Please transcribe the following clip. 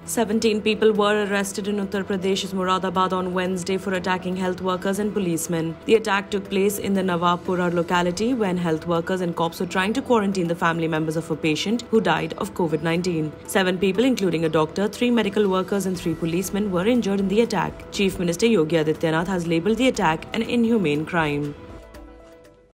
17 people were arrested in Uttar Pradesh's Moradabad on Wednesday for attacking health workers and policemen. The attack took place in the Nawabpura locality when health workers and cops were trying to quarantine the family members of a patient who died of COVID-19. 7 people, including a doctor, 3 medical workers and 3 policemen, were injured in the attack. Chief Minister Yogi Adityanath has labelled the attack an inhumane crime.